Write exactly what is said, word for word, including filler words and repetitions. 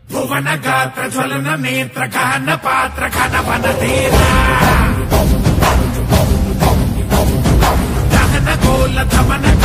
భువన గాత్ర జ్వలన నేత్ర గహన పాత్ర ఘన వన ధీరా దహన గోల ధమన